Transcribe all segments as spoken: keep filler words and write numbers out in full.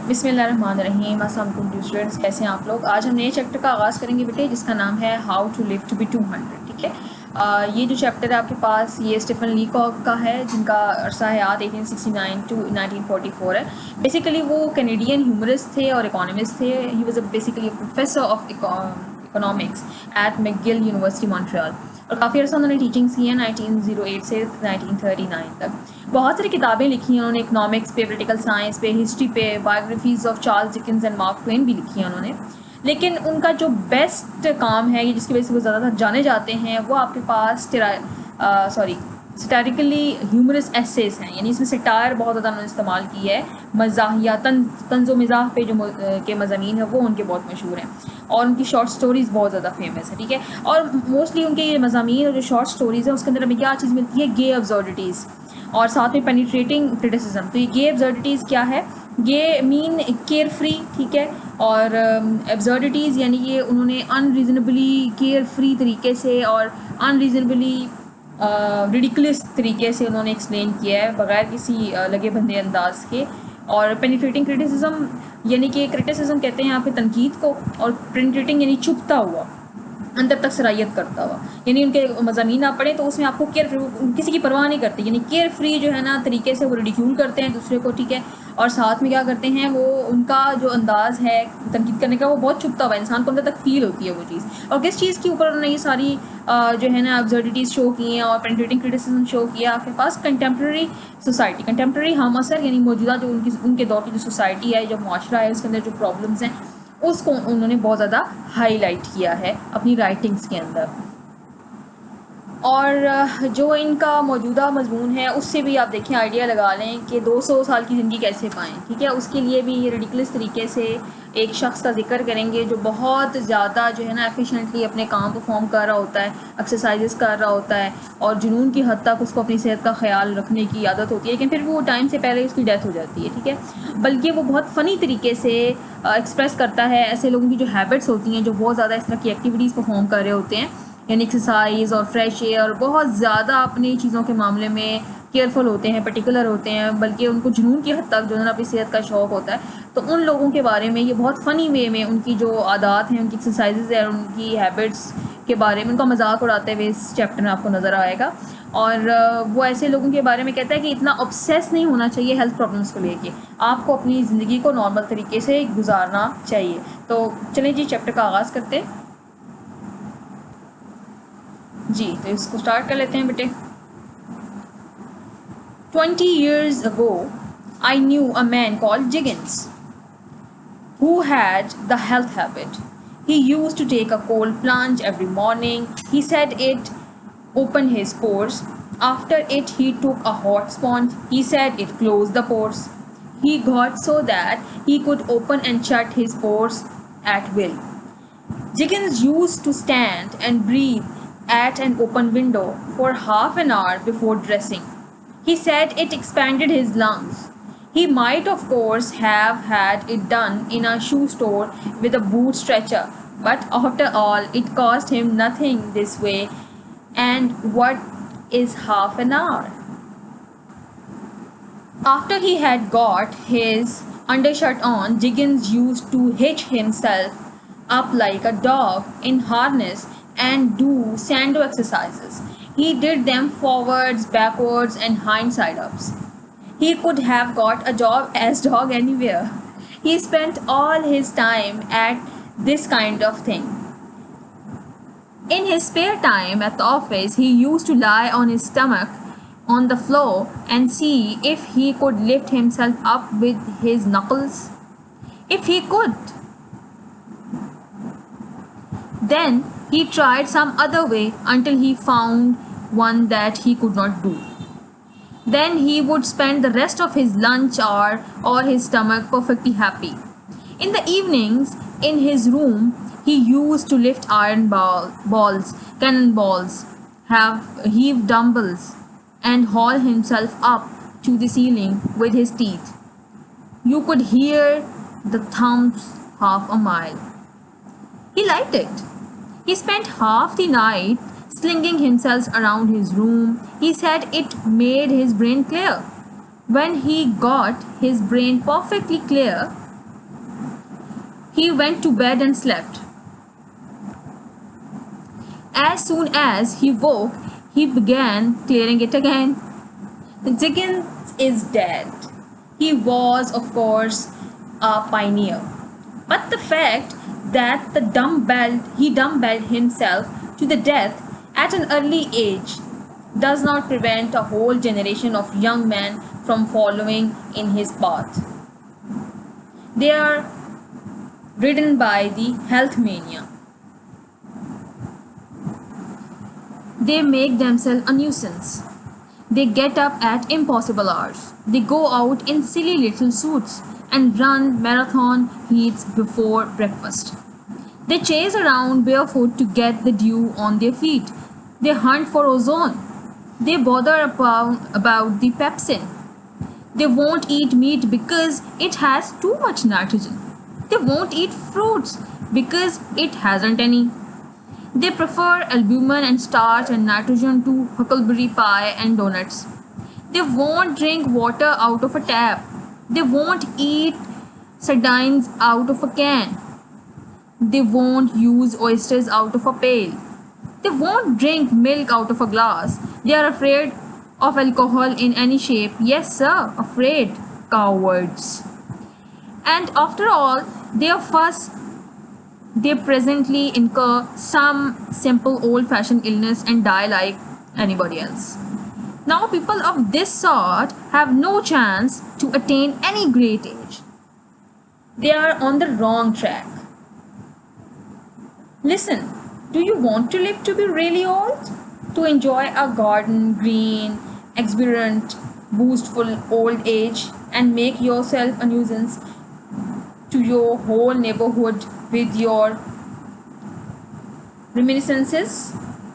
बिस्मिल्लाहिर्रहमानिर्रहीम। अस्सलाम वालेकुम स्टूडेंट्स, कैसे हैं आप लोग। आज हम नए चैप्टर का आगाज़ करेंगे बेटे, जिसका नाम है how to live to be two hundred. ठीक है, आ, ये जो चैप्टर है आपके पास, ये स्टीफन लीकॉक का है, जिनका अरसा हयात eighteen sixty nine to nineteen forty four है। बेसिकली वो कैनेडियन ह्यूमरिस्ट थे और इकोनॉमिस्ट थे। He was basically professor of economics at McGill university Montreal, और काफ़ी अर्सा उन्होंने टीचिंग्स की हैं नाइनटीन ज़ीरो एट से नाइनटीन थर्टी नाइन तक। बहुत सारी किताबें लिखी हैं उन्होंने, इकोनॉमिक्स पे, पॉलिटिकल साइंस पे, हिस्ट्री पे, biographies of Charles Dickens and Mark Twain भी लिखी हैं उन्होंने। लेकिन उनका जो बेस्ट काम है, जिसकी वजह से वो ज़्यादातर जाने जाते हैं, वो आपके पास सॉरी सटारिकली ह्यूमरस एसेस हैं, यानी इसमें सटायर बहुत ज़्यादा उन्होंने इस्तेमाल की है। मज़ाह या तंज तंज़ो मिज़ाह पे जो के मज़ामीन है वो उनके बहुत मशहूर हैं, और उनकी शॉर्ट स्टोरीज़ बहुत ज़्यादा फेमस है। ठीक है, और मोस्टली उनके ये मज़ामीन और जो शॉर्ट स्टोरीज़ हैं उसके अंदर हमें क्या चीज़ मिलती है, गे अब्सर्डिटीज़ और साथ में पेनिट्रेटिंग क्रिटिसिज्म। तो ये गे अब्सर्डिटीज़ क्या है, ये मीन केयर फ्री, ठीक है, और एब्सर्डिटीज़ यानी ये उन्होंने अनरीजनेबली केयर फ्री तरीके से और अनरीजनेबली रिडिकुलस तरीके से उन्होंने एक्सप्लेन किया है, बगैर किसी uh, लगे बंदे अंदाज के। और पेनिट्रेटिंग क्रिटिसिज्म यानी कि क्रिटिसिज्म कहते हैं यहाँ पे तनकीद को, और पेनिट्रेटिंग यानी चुभता हुआ, अंदर तक सरायत करता हुआ। यानी उनके मज़ामीन आप पढ़ें तो उसमें आपको केयर फ्री, किसी की परवाह नहीं करते, यानी केयर फ्री जो है ना तरीके से वो रिडिक्यूल करते हैं दूसरे को। ठीक है, और साथ में क्या करते हैं वो, उनका जो अंदाज़ है तनकीद करने का वो बहुत चुभता हुआ, इंसान को अंदर तक फील होती है वो चीज़। और किस चीज़ के ऊपर उन्होंने ये सारी जो है ना अब्सर्डिटीज़ शो की हैं और पेनिट्रेटिंग क्रिटिसिज्म शो किया आपके पास, कंटेम्प्रेरी सोसाइटी, कंटेम्प्रेरी हम असर, यानी मौजूदा जो उनकी उनके दौर की जो सोसाइटी है, जो माशरा है, उसके अंदर जो प्रॉब्लम्स हैं, उसको उन्होंने बहुत ज़्यादा हाईलाइट किया है अपनी राइटिंग्स के अंदर। और जो इनका मौजूदा मजमून है उससे भी आप देखें, आइडिया लगा लें कि दो सौ साल की ज़िंदगी कैसे पाएँ। ठीक है, उसके लिए भी ये रिडिकुलस तरीके से एक शख्स का जिक्र करेंगे जो बहुत ज़्यादा जो है ना एफिशिएंटली अपने काम परफॉर्म कर रहा होता है, एक्सरसाइजेस कर रहा होता है, और जुनून की हद तक उसको अपनी सेहत का ख्याल रखने की आदत होती है, लेकिन फिर वो टाइम से पहले उसकी डेथ हो जाती है। ठीक है, बल्कि वो बहुत फ़नी तरीके से एक्सप्रेस करता है ऐसे लोगों की जो हैबिट्स होती हैं, जो बहुत ज़्यादा इस तरह की एक्टिविटीज़ परफॉर्म कर रहे होते हैं, यानी एक्सरसाइज और फ्रेश एयर, और बहुत ज़्यादा अपनी चीज़ों के मामले में केयरफुल होते हैं, पर्टिकुलर होते हैं, बल्कि उनको जुनून की हद तक जो है ना अपनी सेहत का शौक़ होता है। तो उन लोगों के बारे में ये बहुत फ़नी वे में उनकी जो आदत हैं, उनकी एक्सरसाइजेज है, उनकी हैबिट्स के बारे में उनका मजाक उड़ाते हुए इस चैप्टर में आपको नज़र आएगा। और वो ऐसे लोगों के बारे में कहता है कि इतना ऑब्सेस नहीं होना चाहिए हेल्थ प्रॉब्लम्स को लेके, आपको अपनी ज़िंदगी को नॉर्मल तरीके से गुजारना चाहिए। तो चलें जी, चैप्टर का आगाज़ करते हैं जी। तो इसको स्टार्ट कर लेते हैं बेटे। Twenty years ago I knew a man called Jiggins who had the health habit. He used to take a cold plunge every morning. He said it opened his pores. After it he took a hot sponge. He said it closed the pores. He got so that he could open and shut his pores at will. Jiggins used to stand and breathe at an open window for half an hour before dressing. He said it expanded his lungs. He might of course have had it done in a shoe store with a boot stretcher, but after all it cost him nothing this way. And what is half an hour? After he had got his undershirt on, Jiggins used to hitch himself up like a dog in harness and do sando exercises. He did them forwards, backwards, and hind side ups. He could have got a job as dog anywhere. He spent all his time at this kind of thing. In his spare time at the office, he used to lie on his stomach on the floor and see if he could lift himself up with his knuckles. If he could, then he tried some other way until he found one that he could not do. Then he would spend the rest of his lunch hour or his stomach perfectly happy. In the evenings, in his room, he used to lift iron ball, balls, cannonballs, have heave dumbbells, and haul himself up to the ceiling with his teeth. You could hear the thumps half a mile. He liked it. He spent half the night slinging himself around his room. He said it made his brain clear. When he got his brain perfectly clear, He went to bed and slept. As soon as he woke, he began clearing it again. Dickens is dead. He was, of course, a pioneer. But the fact that the dumbbell, he dumbbelled himself to the death at an early age does not prevent a whole generation of young men from following in his path. They are ridden by the health mania. They make themselves a nuisance. They get up at impossible hours. They go out in silly little suits and run marathon heats before breakfast. They chase around barefoot to get the dew on their feet. They hunt for ozone. They bother about, about the pepsin. They won't eat meat because it has too much nitrogen. They won't eat fruits because it hasn't any. They prefer albumin and starch and nitrogen to huckleberry pie and donuts. They won't drink water out of a tap. They won't eat sardines out of a can. They won't use oysters out of a pail. They won't drink milk out of a glass. They are afraid of alcohol in any shape. Yes, sir, afraid. Cowards. And after all, their fuss, they presently incur some simple old-fashioned illness and die like anybody else. Now people of this sort have no chance to attain any great age. They are on the wrong track. Listen, do you want to live to be really old? To enjoy a garden, green, exuberant, boostful old age and make yourself a nuisance to your whole neighborhood with your reminiscences?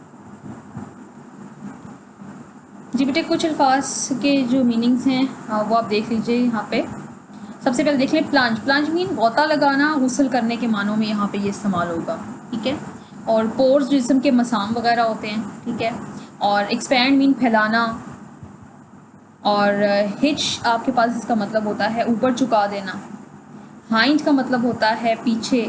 जी बेटे, कुछ अल्फाज के जो meanings हैं वो आप देख लीजिए यहाँ पे। सबसे पहले देख लें प्लांज। प्लांज मीन गोता लगाना, गुस्ल करने के मानों में यहाँ पे ये इस्तेमाल होगा, ठीक है। और पोर्स जिस्म के मसाम वगैरह होते हैं, ठीक है। और एक्सपैंड मीन फैलाना। और हिच आपके पास इसका मतलब होता है ऊपर झुका देना। हाइंड का मतलब होता है पीछे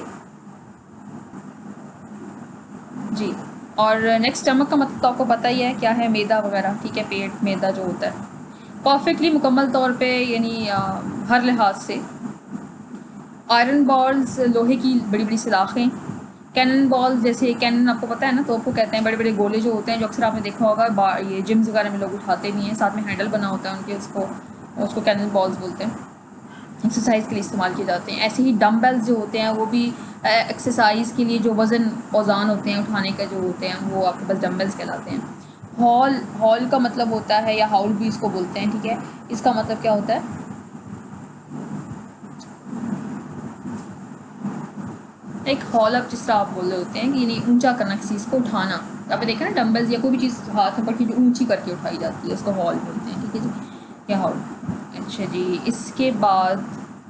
जी। और नेक्स्ट स्टमक का मतलब तो आपको पता ही है क्या है, मैदा वगैरह, ठीक है, पेट मैदा जो होता है। परफेक्टली मुकम्मल तौर पे यानी हर लिहाज से। आयरन बॉल्स लोहे की बड़ी बड़ी सलाखें। कैनन बॉल्स, जैसे कैनन आपको पता है ना, तो आपको कहते हैं बड़े बड़े गोले जो होते हैं, जो अक्सर आपने देखा होगा ये जिम्स वगैरह में लोग उठाते भी हैं, साथ में हैंडल बना होता है उनके, उसको उसको कैनन बॉल्स बोलते हैं, एक्सरसाइज के लिए इस्तेमाल किए जाते हैं। ऐसे ही डम्बल्स जो होते हैं वो भी एक्सरसाइज के लिए जो वज़न औज़ान होते हैं उठाने का जो होते हैं वो आपके पास डम्बल्स कहलाते हैं। हॉल, हॉल का मतलब होता है, या हाउल भी इसको बोलते हैं, ठीक है। इसका मतलब क्या होता है, एक हॉल अप जिस तरह आप बोल रहे होते हैं कि यानी ऊंचा करना, किसी चीज़ को उठाना। आपने देखा ना डम्बल्स या कोई भी चीज़ हाथ पर की जो ऊंची करके उठाई जाती है उसको हॉल बोलते हैं, ठीक है जी, या हॉल। अच्छा जी, इसके बाद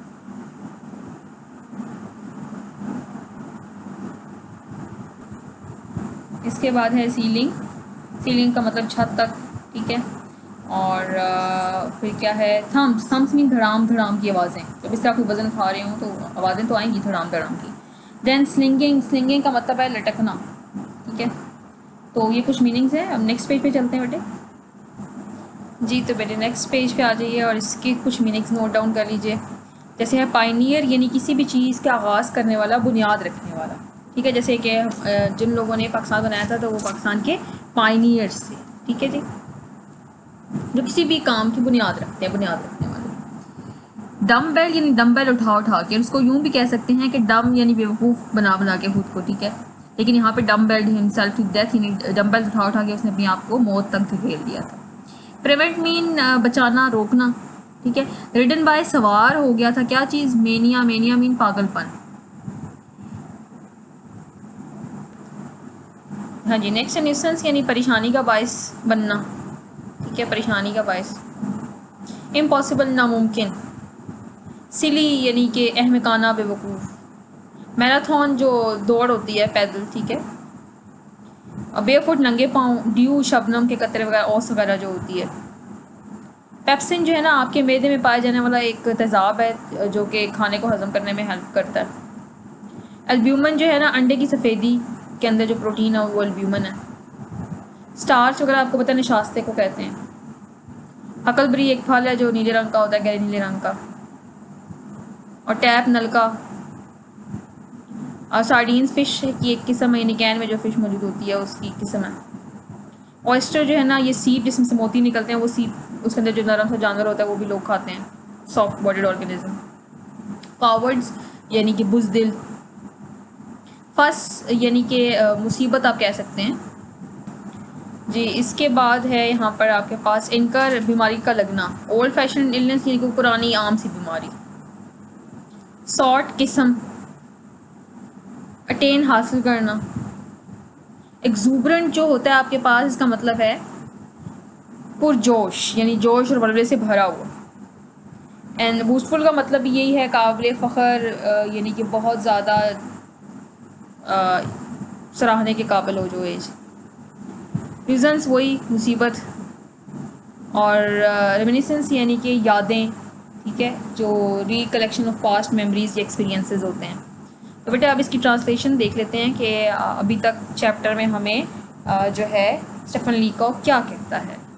इसके बाद है सीलिंग। सीलिंग का मतलब छत तक, ठीक है। और आ, फिर क्या है, थम्स। थम्स मीन धड़ाम धड़ाम की आवाज़ें। जब इस तरह कोई वज़न उठा रहे हो तो आवाज़ें तो आएंगी धड़ाम धड़ाम की। Then slinging. स्लिंगिंग का मतलब है लटकना, ठीक है। तो ये कुछ मीनिंग्स हैं। अब नेक्स्ट पेज पे चलते हैं बेटे जी। तो बेटे नेक्स्ट पेज पे आ जाइए और इसके कुछ मीनिंग्स नोट डाउन कर लीजिए। जैसे है पायनियर, यानी किसी भी चीज़ का आगाज़ करने वाला, बुनियाद रखने वाला, ठीक है। जैसे कि जिन लोगों ने पाकिस्तान बनाया था तो वो पाकिस्तान के पायनियर्स थे, ठीक है जी, जो किसी भी काम की बुनियाद रखते हैं, बुनियाद रखने वाले। डम्बेल यानी डम्बेल उठा उठा के, उसको यूँ भी कह सकते हैं कि डम यानी बेवकूफ़ बना बना के खुद को, ठीक है। लेकिन यहाँ पे डम्बेल्ड हिमसेल्फ टू डेथ, यानी डम्बेल उठा उठा के उसने अपने आप को मौत तक धकेल दिया था। प्रिवेंट मीन बचाना, रोकना, ठीक है। रिडन बाय, सवार हो गया था क्या चीज़, मेनिया। मेनिया मीन पागलपन। हाँ जी। नेक्स्ट न्यूसेंस यानी परेशानी का बायस बनना, ठीक है, परेशानी का बायस। इम्पॉसिबल, नामुमकिन। सिली यानी कि अहमकाना, बेवकूफ़। मैराथन जो दौड़ होती है पैदल, ठीक है। और बेफुट, नंगे पाँव। ड्यू, शबनम के कतरे वगैरह, ओस वगैरह जो होती है। पेप्सिन जो है ना, आपके मैदे में पाया जाने वाला एक तेज़ाब है जो कि खाने को हज़म करने में हेल्प करता है। एल्ब्यूमिन जो है ना, अंडे की सफ़ेदी के अंदर जो प्रोटीन है वो एल्ब्यूमिन है। स्टार्च वगैरह आपको पता है निशास्ते को कहते हैं। हकलबरी एक फल है जो नीले रंग का होता है, गहरे नीले रंग का। और टैप नलका और सार्डीन्स फ़िश की एक किस्म है, यानी कैन में जो फ़िश मौजूद होती है उसकी किस्म है। ऑयस्टर जो है ना, ये सीप जिसमें से मोती निकलते हैं, वो सीप उसके अंदर जो नरम सा जानवर होता है वो भी लोग खाते हैं, सॉफ्ट बॉडीड ऑर्गेनिज्म। कावर्ड्स यानी कि बुज़दिल। फस यानी कि मुसीबत आप कह सकते हैं जी। इसके बाद है यहाँ पर आपके पास इनकर बीमारी का लगना। ओल्ड फैशन इलनेस यानी कि पुरानी आम सी बीमारी। सॉर्ट किस्म, अटेन हासिल करना। एक्सूबरेंट जो होता है आपके पास, इसका मतलब है पुरजोश यानी जोश और वल्वले से भरा हुआ। एंड बूस्टफुल का मतलब यही है काबिल फ़ख्र, यानी कि बहुत ज़्यादा सराहने के काबिल हो जो एज। रीजंस वही मुसीबत। और रेमिनिसेंस यानी कि यादें, ठीक है, जो रिकलेक्शन ऑफ पास्ट मेमोरीज या एक्सपीरियंसेस होते हैं। तो बेटा अब इसकी ट्रांसलेशन देख लेते हैं कि अभी तक चैप्टर में हमें जो है स्टीफन लीकॉक क्या कहता है।